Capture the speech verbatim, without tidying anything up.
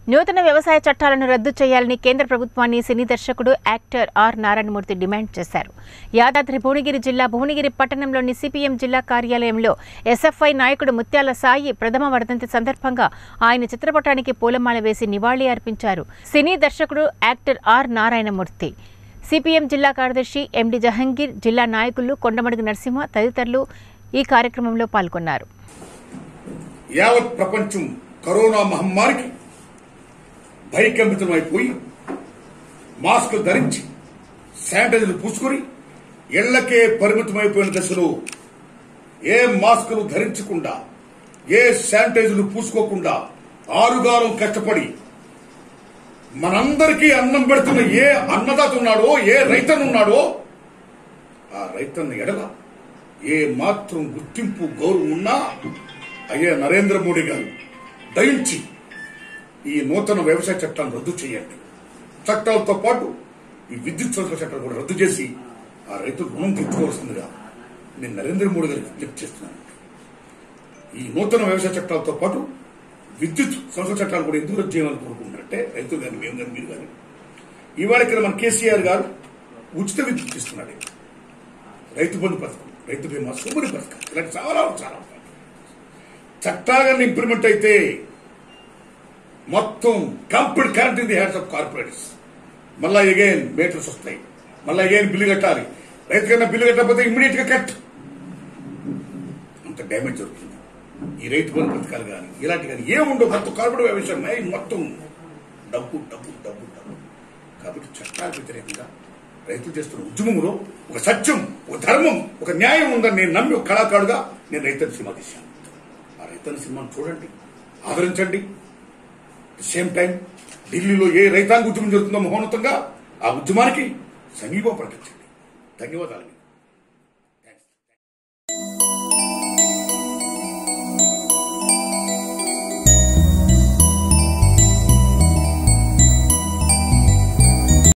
నూతన వ్యవసాయ చట్టాలను రద్దు చేయాలని కేంద్ర ప్రభుత్వాన్ని సినీ దర్శకుడు యాక్టర్ ఆర్ నారాయణమూర్తి డిమాండ్ చేశారు. యాదాద్రి భువనగిరి జిల్లా భువనగిరి పట్టణంలోని సిపిఎం జిల్లా కార్యాలయంలో ఎస్ఎఫ్ఐ నాయకుడు ముత్యాల సాయి ప్రథమ వర్ధంతి సందర్భంగా ఆయన చిత్రపటానికి పూలమాల వేసి నివాళి అర్పించారు. సినీ దర్శకుడు యాక్టర్ ఆర్ నారాయణమూర్తి, సిపిఎం జిల్లా కార్యదర్శి ఎండి జహంగీర్, జిల్లా నాయకులు కొండమడుగు నరసింహ తదితరులు ఈ కార్యక్రమంలో పాల్గొన్నారు. యావత్ ప్రపంచం కరోనా మహమ్మారికి భయకంపితమైపోయి మాస్కులు ధరించి శానిటైజర్లు పూసుకొని ఇళ్లకే పరిమితమైపోయిన దశలో ఏ మాస్కులు ధరించకుండా, ఏ శానిటైజర్లు పూసుకోకుండా ఆరుగాలం కష్టపడి మనందరికీ అన్నం పెడుతున్న ఏ అన్నదాత ఉన్నాడో, ఏ రైతన్నున్నాడో ఆ రైతన్న ఎడల ఏ మాత్రం గుర్తింపు గౌరవం ఉన్నా అయ్యే నరేంద్ర మోడీ గారు దయించి ఈ నూతన వ్యవసాయ చట్టాన్ని రద్దు చేయండి. చట్టాలతో పాటు ఈ విద్యుత్ సరఫరా చట్టాలు కూడా రద్దు చేసి ఆ రైతులు రుణం తీర్చుకోవాల్సిందిగా నేను నరేంద్ర మోడీ గారికి విజ్ఞప్తి చేస్తున్నాను. ఈ నూతన వ్యవసాయ చట్టాలతో పాటు విద్యుత్ సరఫరా చట్టాలు కూడా ఎందుకు రద్దు చేయాలని కోరుకుంటున్నారంటే రైతులు కానీ మేము కానీ మీరు కానీ ఇవాళ ఇక్కడ మన కేసీఆర్ గారు ఉచిత విద్యుత్ ఇస్తున్నాడు. రైతు బంధు పథకం, రైతు బీమా, సూపరి పథకం, ఇలాంటి చాలా చాలా చట్టాలను ఇంప్లిమెంట్ అయితే మొత్తం complete current in the hands of corporates. మళ్ళా ఎగైన్ మీటర్స్ వస్తాయి, మళ్ళా ఎగైన్ బిల్లు కట్టాలి. రైతు కన్నా బిల్లు కట్టకపోతే ఇమ్మీడియట్ గా కట్. అంత డ్యామేజ్ జరుగుతుంది. ఈ రైతు బంధు పథకాలు కానీ ఇలాంటి కానీ ఏముండవు. మొత్తం కార్పొరేట్ వ్యవసాయం మొత్తం డబ్బు డబ్బు డబ్బు డబ్బు. కాబట్టి చట్టాల వ్యతిరేకంగా రైతులు చేస్తున్న ఉద్యమంలో ఒక సత్యం, ఒక ధర్మం, ఒక న్యాయం ఉందని నేను నమ్మి ఒక కళాకారుడుగా నేను రైతన్న సినిమా తీశాను. ఆ రైతన్న సినిమాను చూడండి, ఆదరించండి. సేమ్ టైం ఢిల్లీలో ఏ రైతాంగ ఉద్యమం జరుగుతుందో మహోన్నతంగా ఆ ఉద్యమానికి సంఘీభావం ప్రకటించండి. ధన్యవాదాలు.